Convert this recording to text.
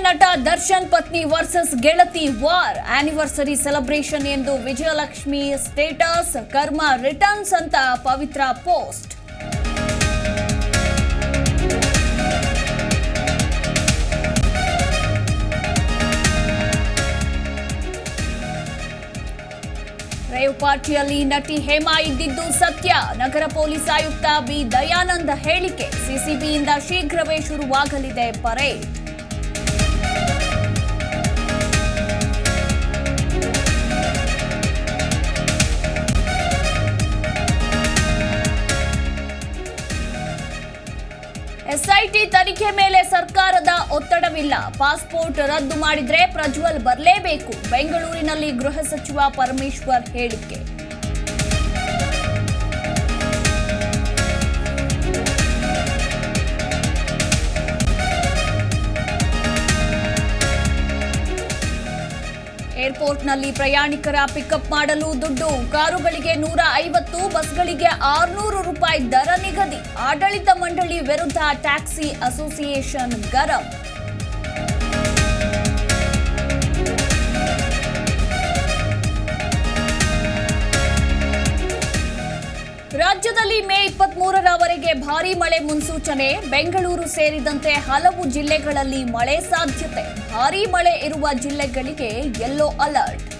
ನಟ ದರ್ಶನ್ ಪತ್ನಿ ವರ್ಸಸ್ ಗೆಳತಿ ವಾರ್ ಆನಿವರ್ಸರಿ ಸೆಲೆಬ್ರೇಷನ್ ಎಂದು ವಿಜಯಲಕ್ಷ್ಮಿ ಸ್ಟೇಟಸ್ ಕರ್ಮ ರಿಟರ್ನ್ಸ್ ಅಂತ ಪವಿತ್ರ ಪೋಸ್ಟ್. ರೇವ್ ಪಾರ್ಟಿಯಲ್ಲಿ ನಟಿ ಹೇಮಾ ಇದ್ದಿದ್ದು ಸತ್ಯ, ನಗರ ಪೊಲೀಸ್ ಆಯುಕ್ತ ಬಿ ದಯಾನಂದ್ ಹೇಳಿಕೆ. ಸಿಸಿಬಿಯಿಂದ ಶೀಘ್ರವೇ ಶುರುವಾಗಲಿದೆ ಪರೇಡ್. ಎಸ್ಐಟಿ ತನಿಖೆ ಮೇಲೆ ಸರ್ಕಾರದ ಒತ್ತಡವಿಲ್ಲ. ಪಾಸ್ಪೋರ್ಟ್ ರದ್ದು ಮಾಡಿದ್ರೆ ಪ್ರಜ್ವಲ್ ಬರಲೇಬೇಕು. ಬೆಂಗಳೂರಿನಲ್ಲಿ ಗೃಹ ಸಚಿವ ಪರಮೇಶ್ವರ್ ಹೇಳಿಕೆ. ಏರ್ಪೋರ್ಟ್ನಲ್ಲಿ ಪ್ರಯಾಣಿಕರ ಪಿಕಪ್ ಮಾಡಲು ದುಡ್ಡು. ಕಾರುಗಳಿಗೆ 150, ಬಸ್ಗಳಿಗೆ 600 ರೂಪಾಯಿ ದರ ನಿಗದಿ. ಆಡಳಿತ ಮಂಡಳಿ ವಿರುದ್ಧ ಟ್ಯಾಕ್ಸಿ ಅಸೋಸಿಯೇಷನ್ ಗರಂ. ರಾಜ್ಯದಲ್ಲಿ ಮೇ 23ರವರೆಗೆ ಭಾರೀ ಮಳೆ ಮುನ್ಸೂಚನೆ. ಬೆಂಗಳೂರು ಸೇರಿದಂತೆ ಹಲವು ಜಿಲ್ಲೆಗಳಲ್ಲಿ ಮಳೆ ಸಾಧ್ಯತೆ. ಭಾರೀ ಮಳೆ ಇರುವ ಜಿಲ್ಲೆಗಳಿಗೆ ಯೆಲ್ಲೋ ಅಲರ್ಟ್.